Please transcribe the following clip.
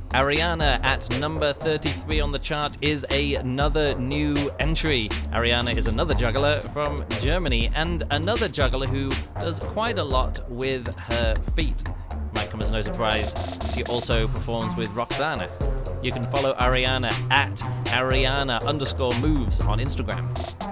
Ariane at number 33 on the chart is another new entry. Ariane is another juggler from Germany and another juggler who does quite a lot with her feet. Might come as no surprise, she also performs with Roxana. You can follow Ariane at Ariane_moves on Instagram.